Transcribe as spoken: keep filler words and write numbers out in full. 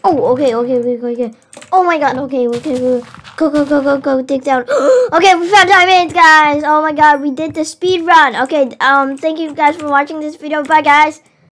Oh, okay, okay, okay, okay. Oh my god, okay, okay, go, go, go, go, go, go, dig down. Okay, we found diamonds, guys. Oh my god, we did the speed run. Okay, um, thank you guys for watching this video. Bye, guys.